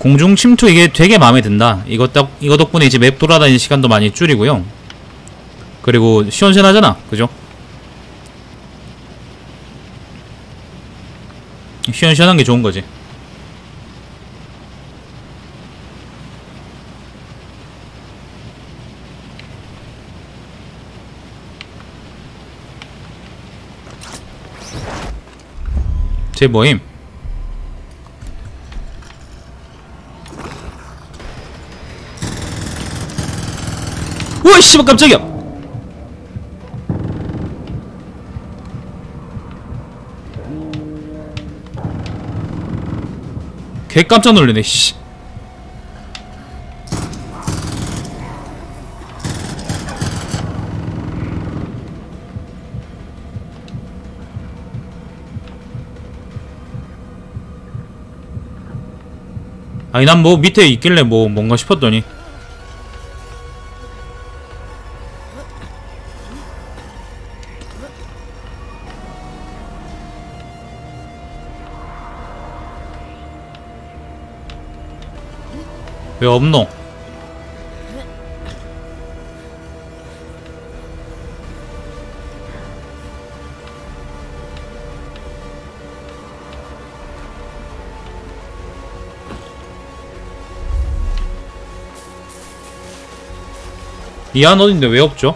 공중 침투 이게 되게 마음에 든다. 이거 덕분에 이제 맵 돌아다니는 시간도 많이 줄이고요. 그리고 시원시원하잖아. 그죠? 시원시원한 게 좋은 거지. 제 뭐임? 우와 씨발 깜짝이야. 개 깜짝 놀래네 씨. 아니 난 뭐 밑에 있길래 뭐 뭔가 싶었더니 왜 없노? 이 안 어딘데 왜 없죠?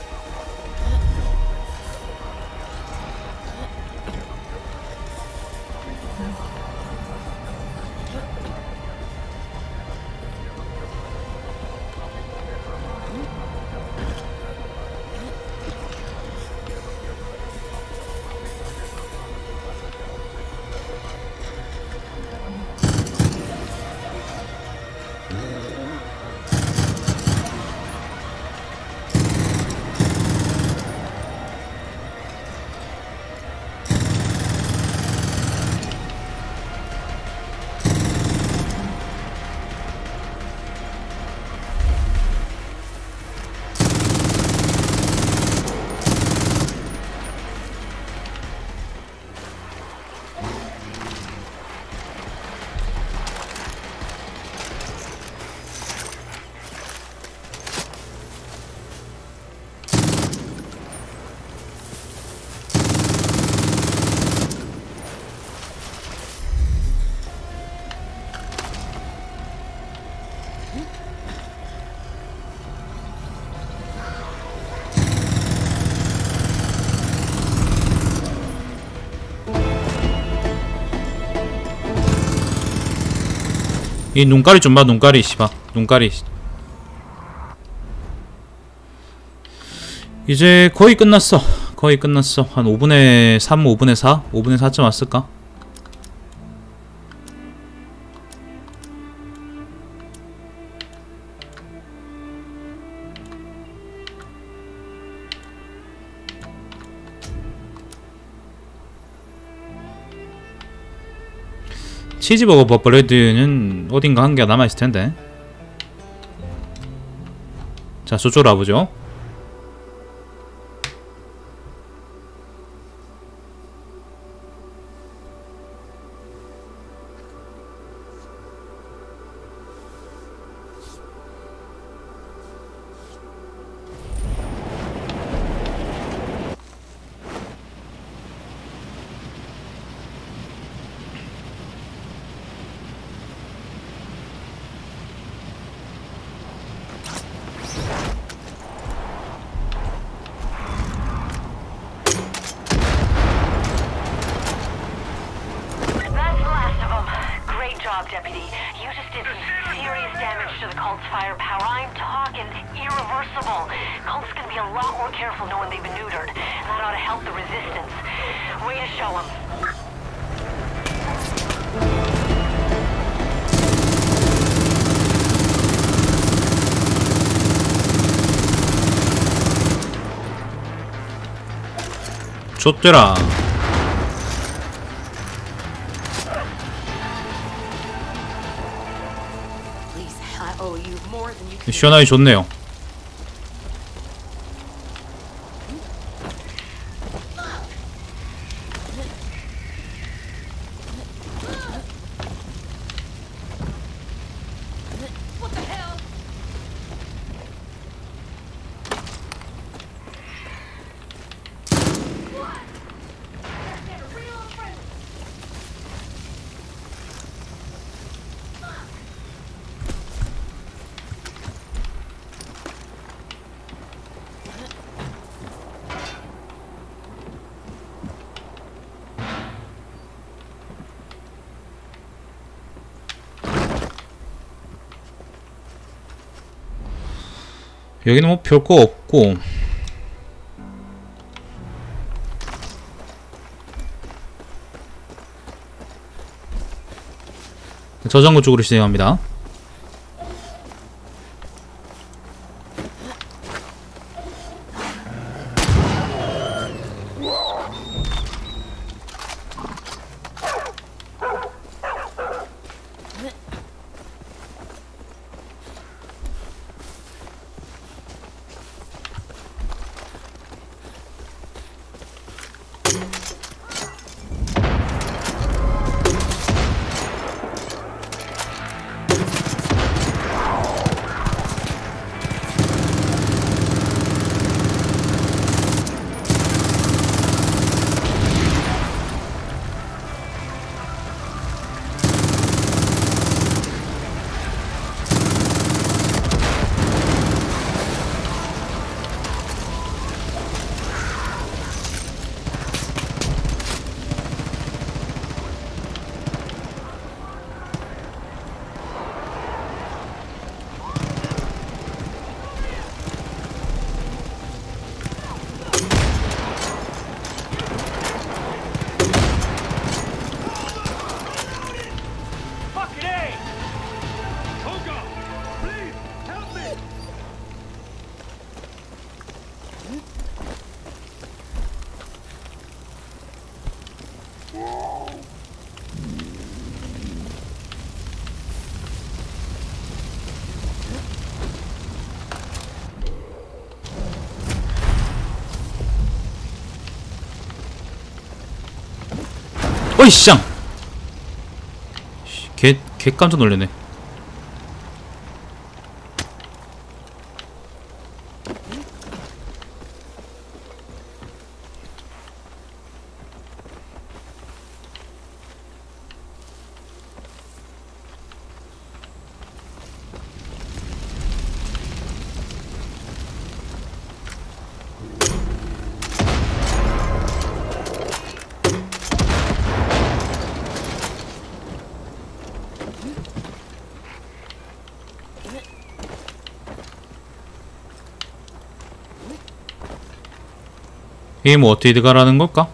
이 눈깔이 좀 봐. 눈깔이 씨발 눈깔이. 이제 거의 끝났어. 거의 끝났어. 한 5분의 3, 5분의 4? 5분의 4쯤 왔을까? 치즈버거 버블레드는 어딘가 한 개가 남아있을텐데. 자 저쪽으로 와보죠. Deputy, you just did some serious damage to the cult's firepower. I'm talking irreversible. Cult's gonna be a lot more careful knowing they've been neutered. That ought to help the resistance. Way to show them. 좆되라. 시원하게 좋네요. 여기는 뭐 별거 없고 저장고 쪽으로 진행합니다. 어이 쌍! 개 깜짝 놀래네. 이게 뭐 어떻게 들어가라는 걸까?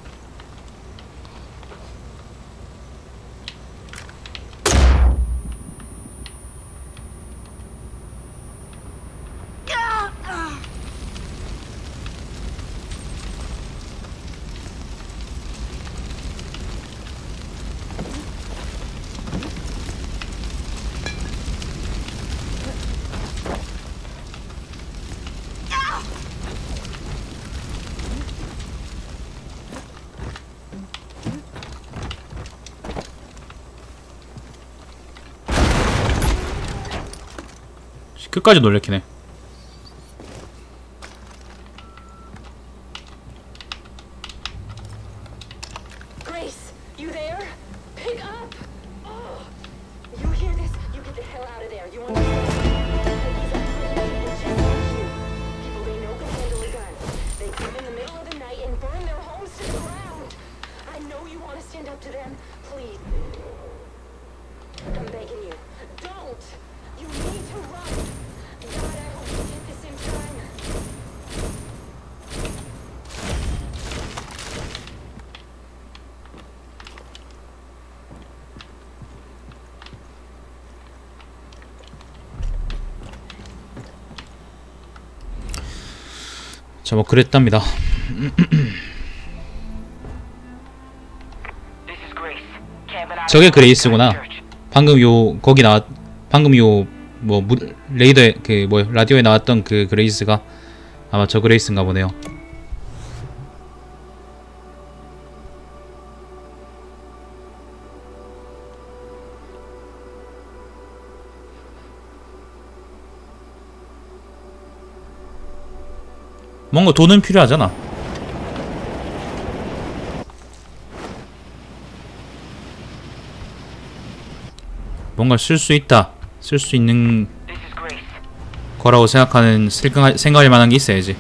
끝까지 놀래키네. Grace, you there? Pick up! Oh, you hear this? You get the hell out of there. You understand? These are crazy people just like you. People they know can handle a gun. They come in the middle of the night and burn their homes to the ground. I know you want to stand up to them. Please. I'm begging you. Don't! You need to run! God, I hope you get this in time. 자, 뭐 그랬답니다. 저게 그레이스구나. 방금 요 거기 나왔 방금 요 뭐 레이더에 그 뭐 라디오에 나왔던 그 그레이스가 아마 저 그레이스인가 보네요. 뭔가 돈은 필요하잖아. 뭔가 쓸 수 있다. 쓸 수 있는 거라고 생각하는 생각할 만한 게 있어야지.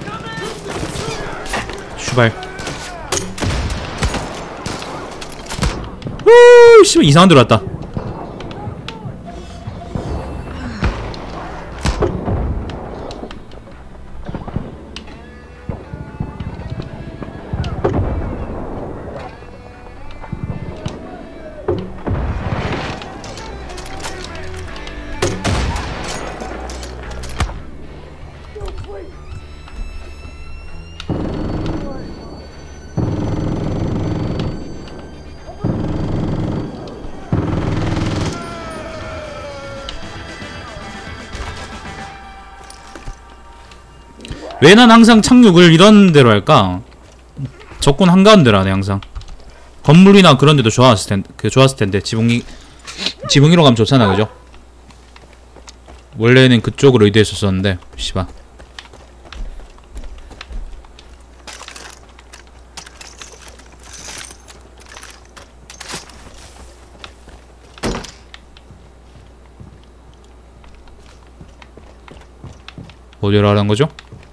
슈발. 씨발 이상한 데로 왔다. 왜 난 항상 착륙을 이런 데로 할까? 적군 한가운데로 하네 항상. 건물이나 그런 데도 좋았을 텐데 지붕이로 가면 좋잖아, 그죠? 원래는 그쪽으로 의도했었었는데 씨발. 어디로 하라는 거죠?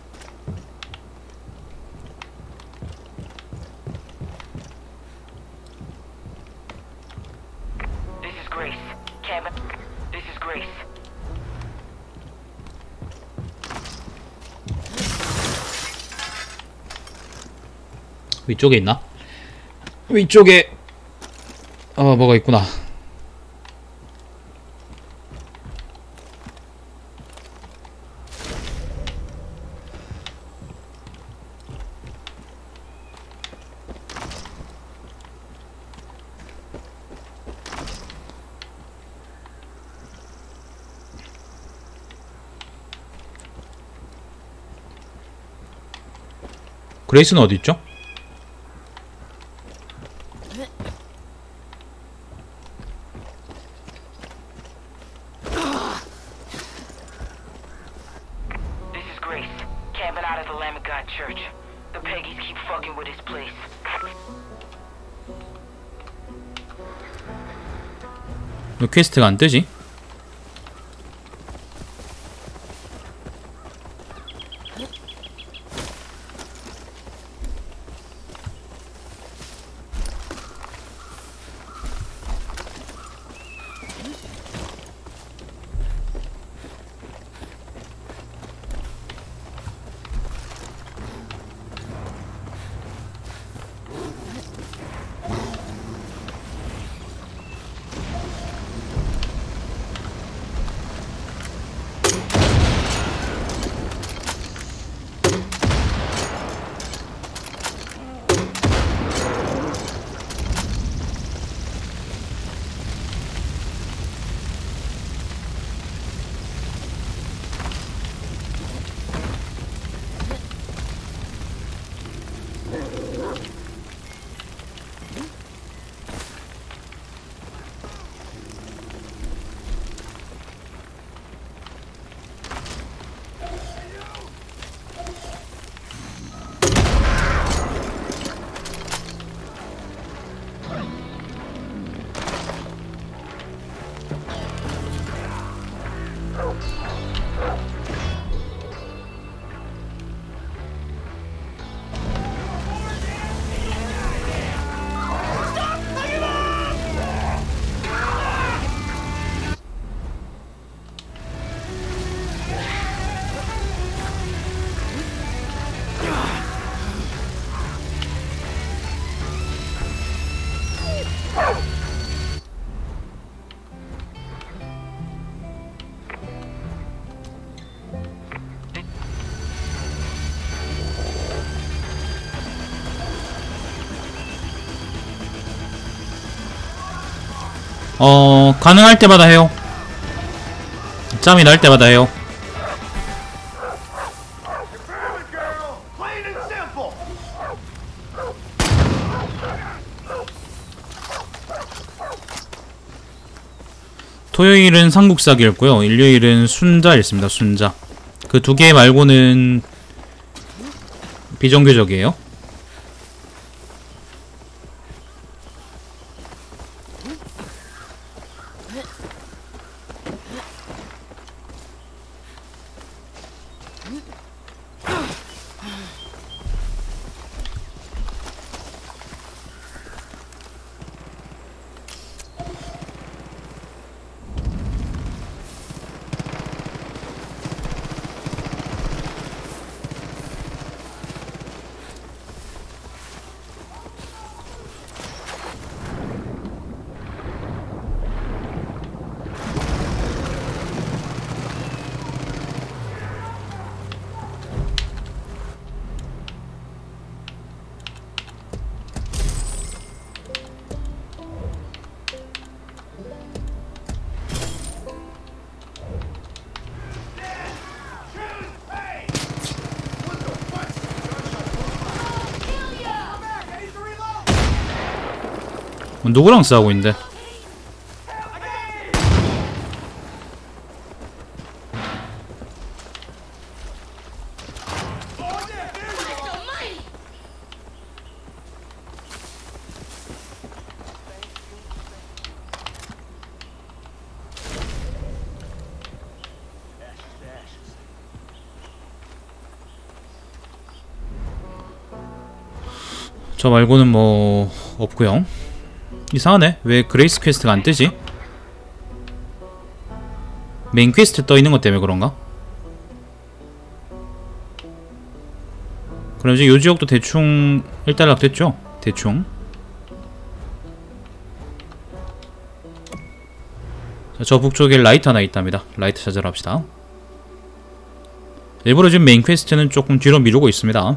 위쪽에 있나? 위쪽에 뭐가 있구나. 그레이스는 어디 있죠? 왜 퀘스트가 안 뜨지? 가능할 때마다 해요. 짬이 날 때마다 해요. 토요일은 삼국사기였고요. 일요일은 순자였습니다. 순자. 그 두 개 말고는 비정규적이에요. 누구랑 싸우고 있는데? 저 말고는 뭐 없고요. 이상하네. 왜 그레이스 퀘스트가 안 뜨지? 메인 퀘스트 떠 있는 것 때문에 그런가? 그럼 이제 요 지역도 대충 1달락 됐죠? 대충. 자, 저 북쪽에 라이트 하나 있답니다. 라이트 찾으러 합시다. 일부러 지금 메인 퀘스트는 조금 뒤로 미루고 있습니다.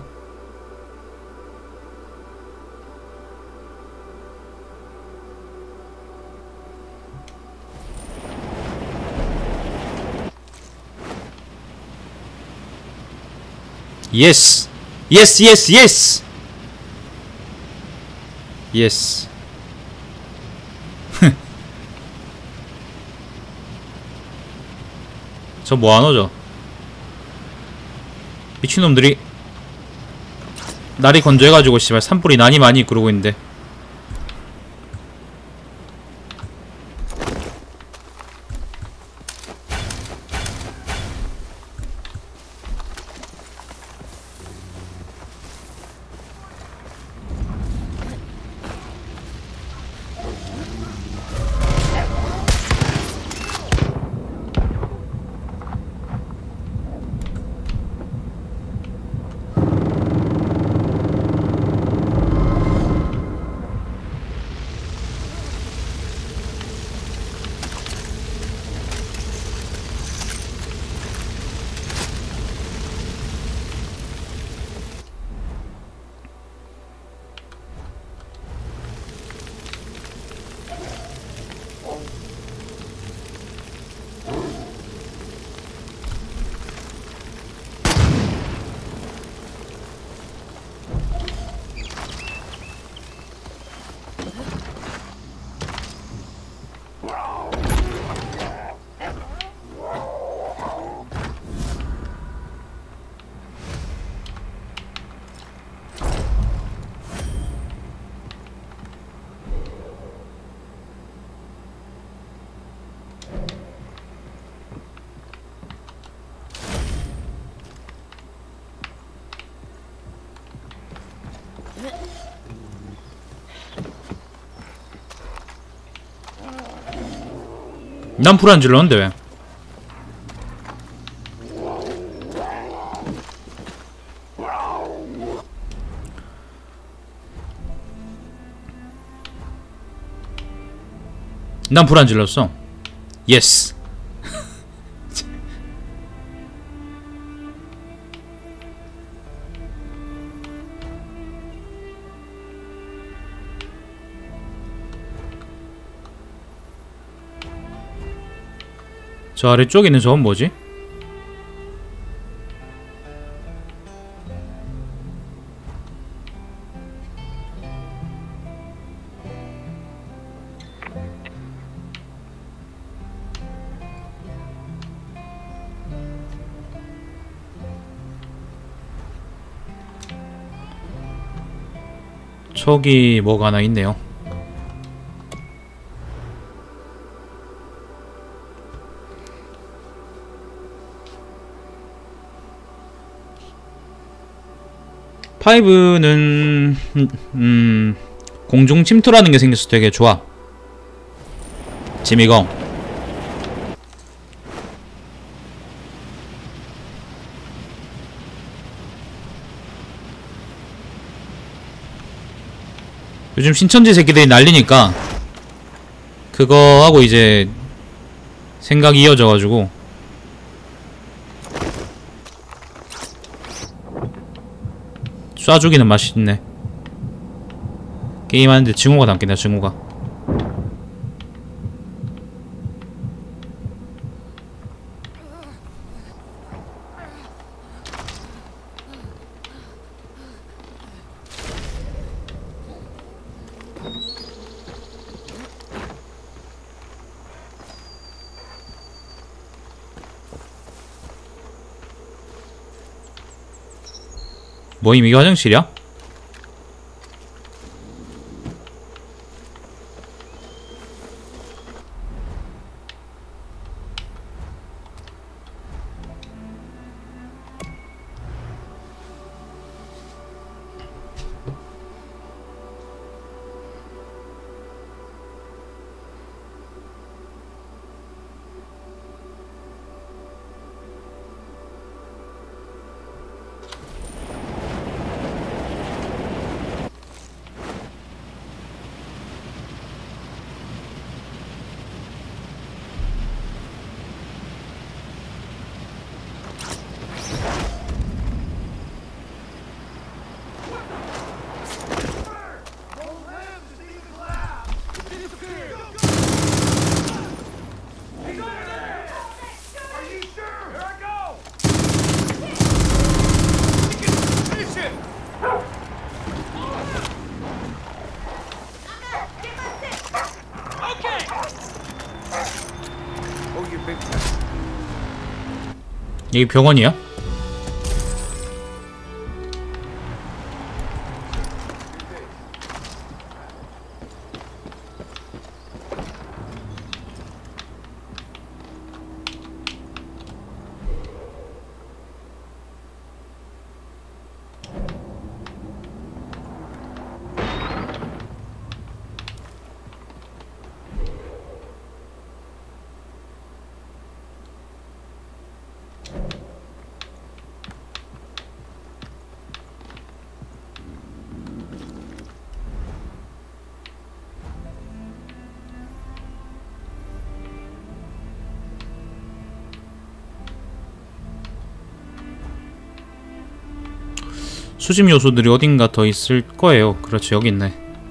예스! 예스 예스 예스! 예스. 저 뭐하노? 미친놈들이 날이 건조해가지고 씨발 산불이 나니 많이 그러고 있는데. 난 불 안 질렀는데 왜? 난 불 안 질렀어. 예스. 저 아래쪽에 있는 저건 뭐지? 저기 뭐가 하나 있네요. 파이브는 공중 침투라는 게 생겨서 되게 좋아. 지미공. 요즘 신천지 새끼들이 난리니까 그거 하고 이제 생각이 이어져가지고 쏴주기는 맛있네. 게임하는데 증오가 담긴다. 증오가. 뭐임 이게 화장실이야? 여기 병원이야? 수집 요소들이 어딘가 더 있을 거예요. 그렇지, 여기 있네.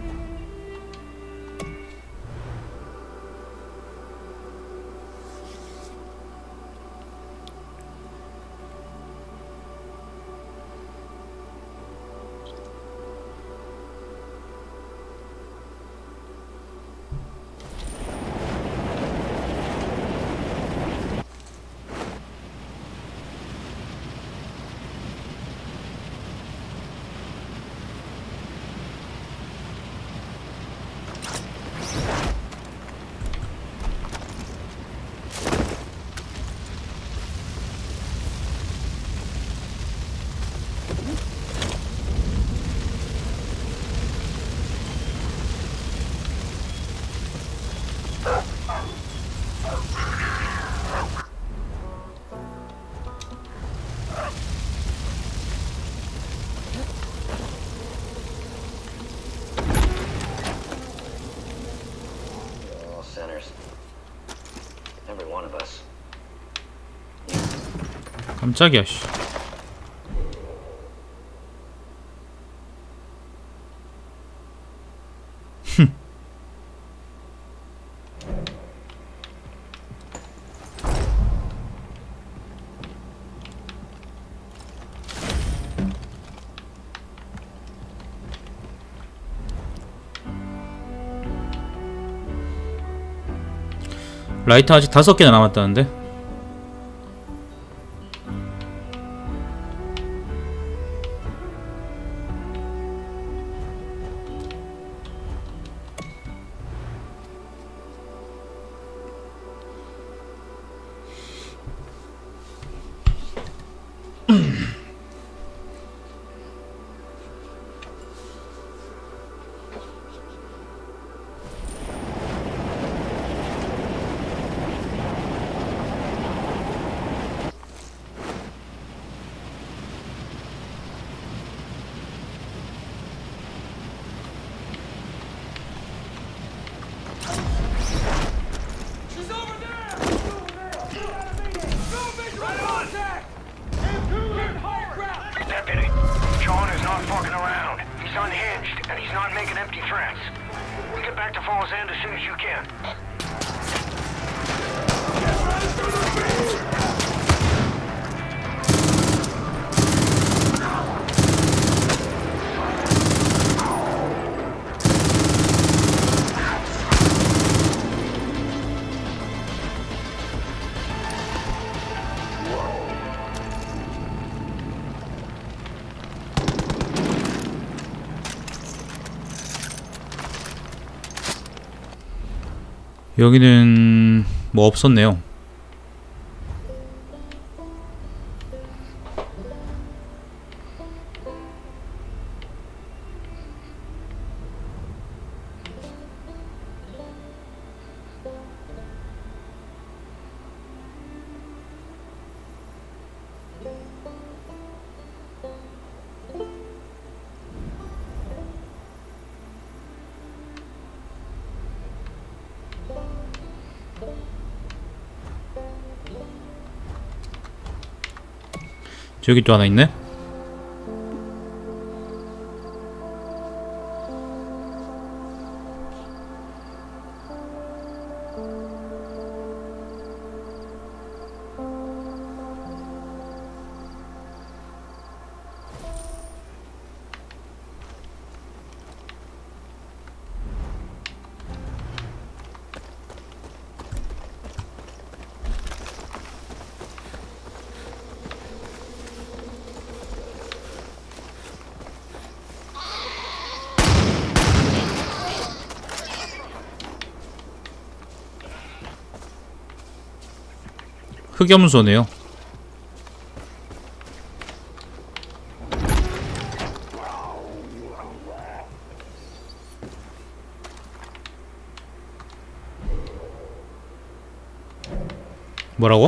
깜짝이야, 씨. 라이터 아직 5개나 남았다는데? 여기는 뭐 없었네요. 저기 또 하나 있네. 흑염소네요. 뭐라고?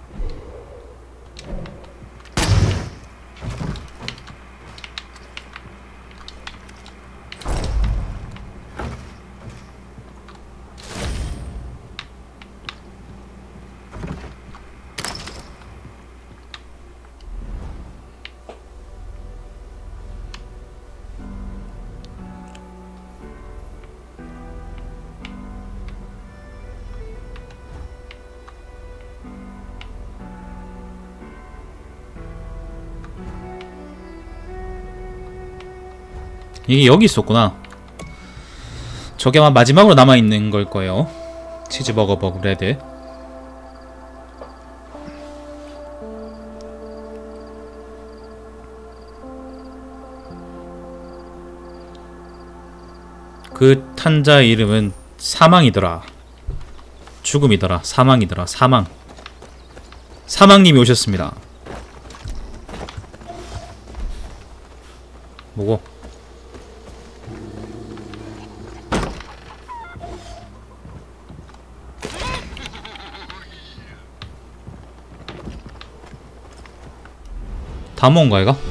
이게 여기 있었구나. 저게 아마 마지막으로 남아있는 걸 거예요. 치즈버거 버그 레드. 그 탄자의 이름은 사망이더라. 죽음이더라. 사망이더라. 사망. 사망님이 오셨습니다. 뭐고? 다 모은 거야 이거?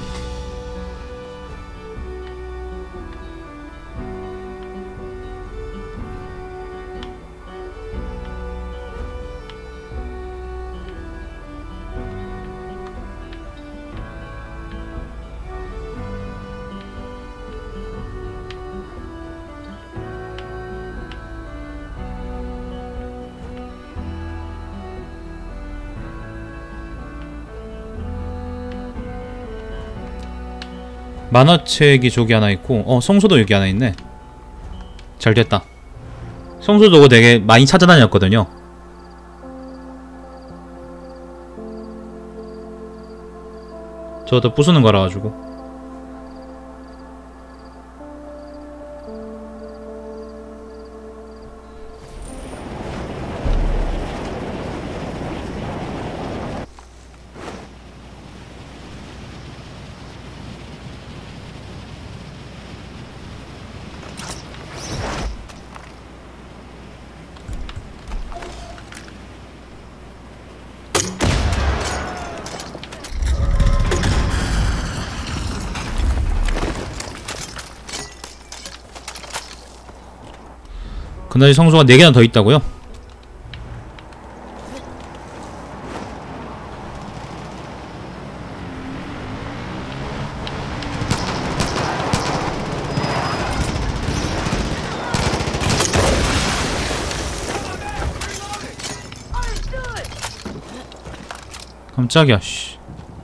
만화책이 저기 하나 있고 성소도 여기 하나 있네. 잘 됐다. 성소도 되게 많이 찾아다녔거든요. 저도 부수는 거라 가지고. 그나저나 성소가 4개나 더 있다고요? 깜짝이야, 씨.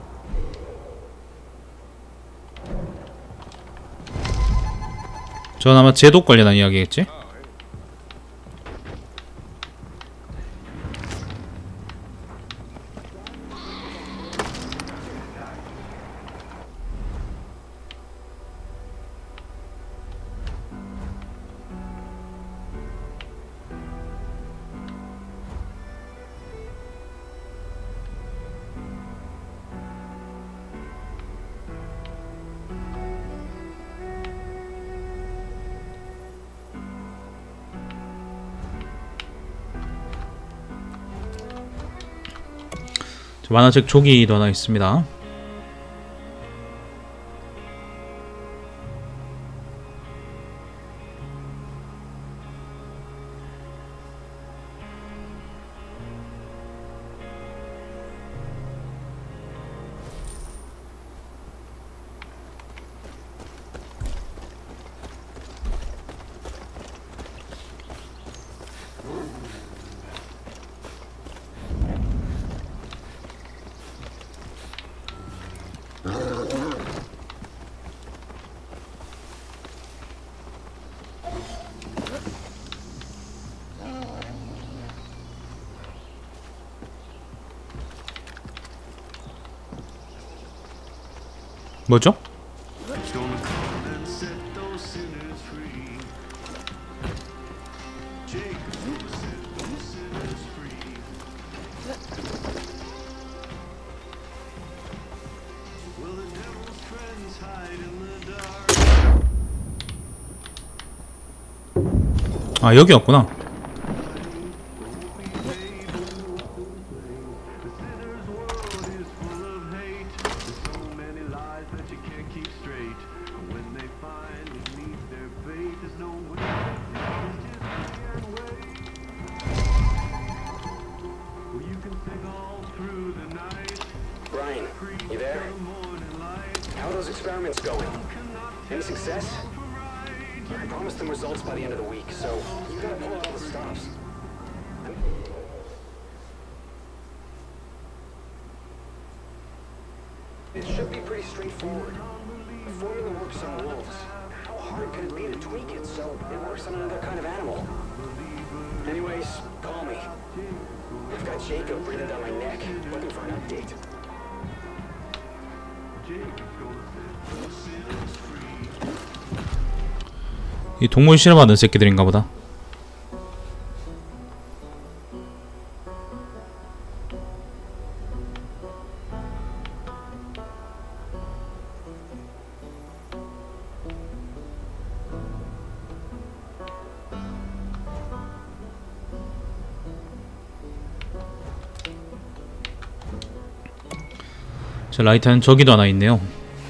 전 아마 제독 관련한 이야기겠지? 만화책 조기도 하나 있습니다. 뭐죠? 아, 여기였구나. Brian, you there? How are those experiments going? Any success? I promised them results by the end of the week, so you gotta pull out all the stops. It should be pretty straightforward. The formula works on wolves. How hard could it be to tweak it so it works on another kind of animal? Anyways, call me. I've got Jacob breathing down my neck, looking for an update. 이 동물 실험하는 새끼들인가 보다. 자, 라이터는 저기도 하나 있네요.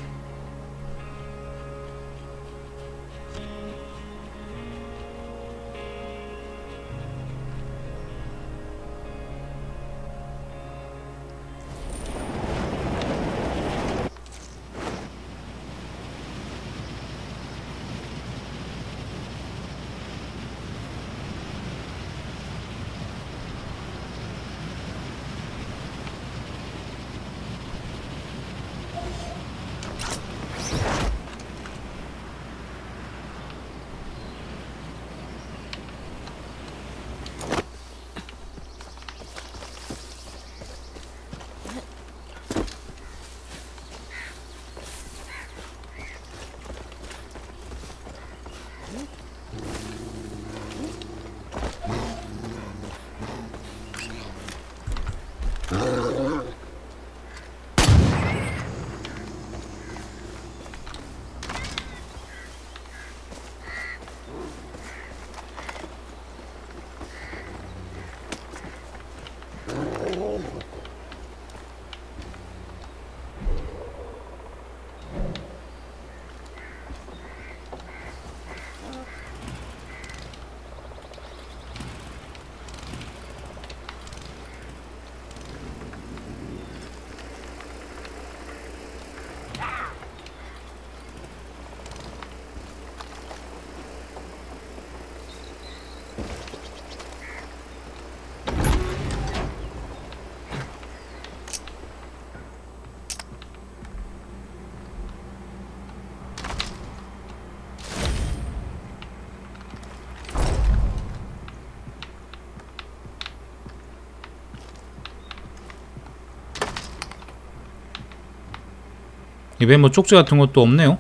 입에 뭐 쪽지 같은 것도 없네요.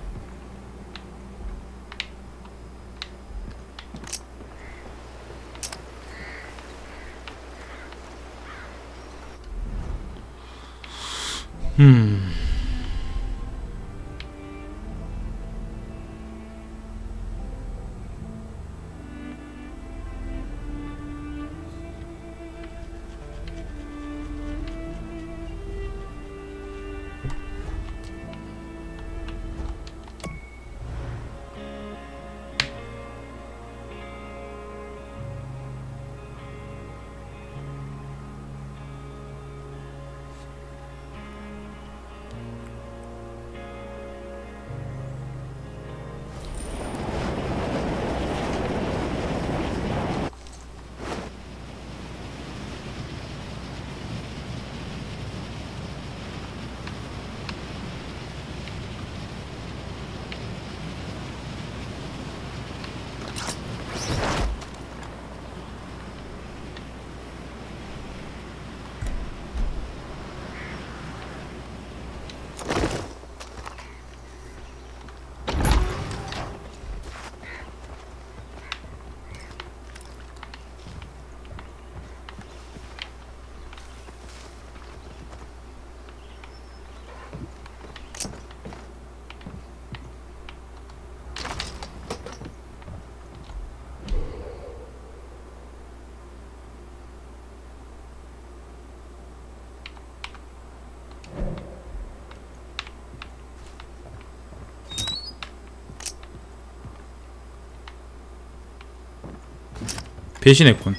배신했군.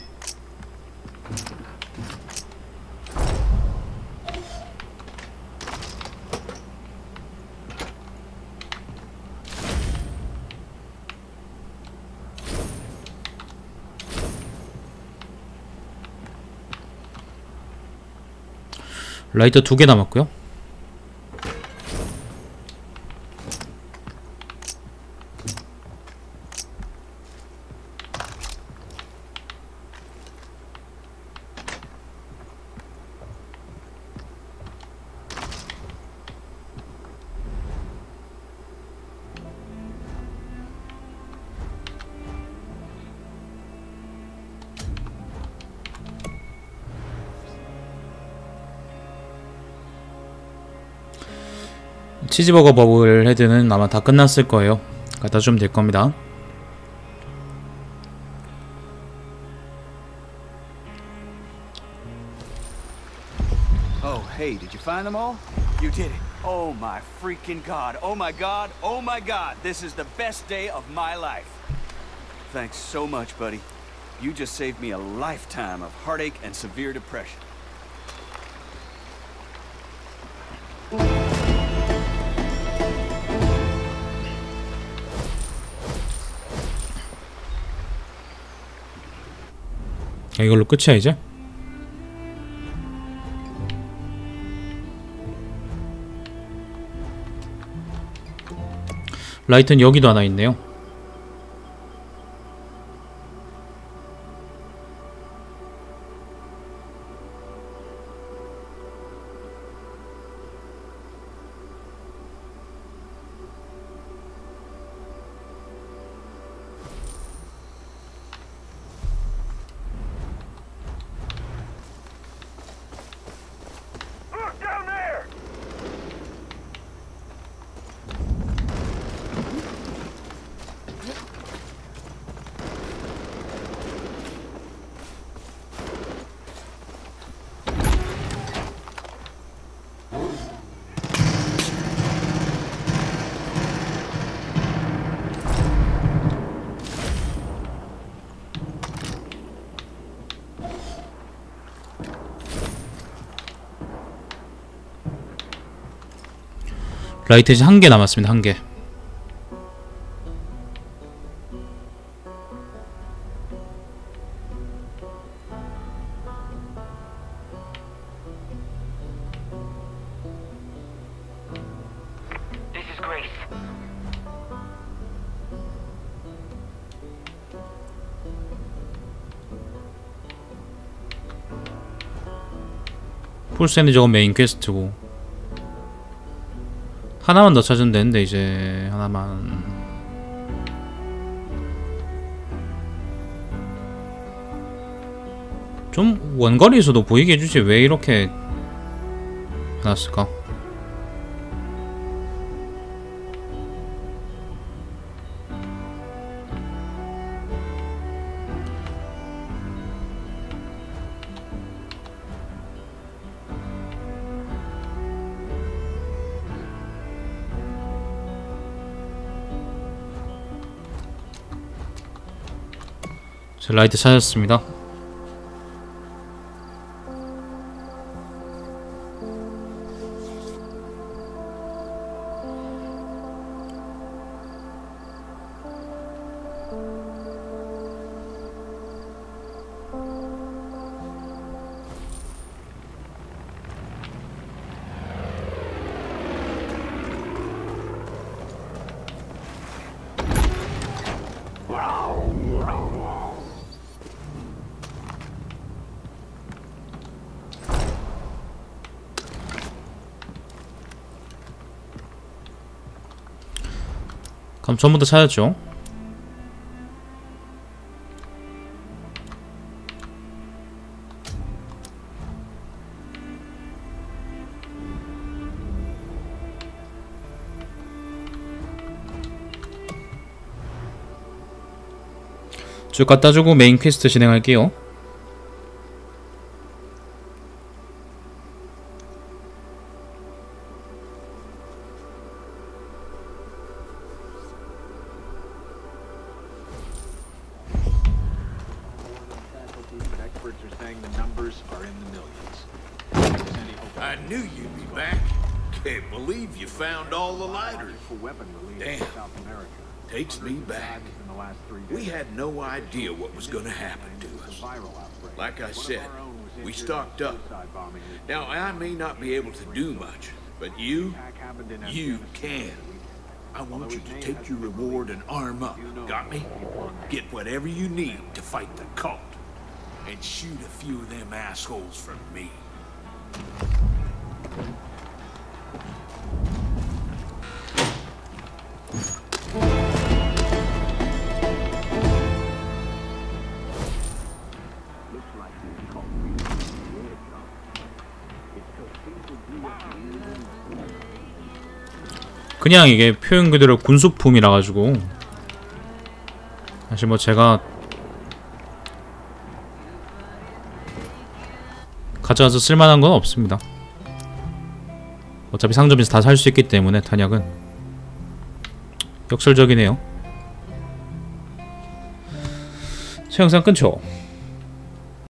라이터 2개 남았고요. 치즈버거 버블 헤드는 아마 다 끝났을 거예요. 갖다 주면 될 겁니다. Oh, hey, did you find them all? You did it. Oh my freaking god. Oh my god. Oh my god. This is the best day of my life. Thanks so much, buddy. You just saved me a lifetime of heartache and severe depression. 이걸로 끝이야 이제? 라이트는 여기도 하나 있네요. 라이트 이제 1개 남았습니다. 1개. This is Grace. 폴스앤드 저건 메인 퀘스트고 하나만 더 찾으면 되는데 이제 하나만. 좀 원거리에서도 보이게 해주지 왜 이렇게 해놨을까? 자, 라이트 찾았습니다. 그럼 전부 다 찾았죠? 쭉 갖다주고 메인 퀘스트 진행할게요. I knew you'd be back. Can't believe you found all the lighters. Damn. Takes me back. We had no idea what was going to happen to us. Like I said, we stocked up. Now, I may not be able to do much, but you can. I want you to take your reward and arm up. Got me? Get whatever you need to fight the cult. And shoot a few of them assholes from me. 그냥 이게 표현 그대로 군수품이라 가지고 사실 뭐 제가 가져와서 쓸만한 건 없습니다. 어차피 상점에서 다 살 수 있기 때문에 탄약은 역설적이네요. 새 영상 끊죠.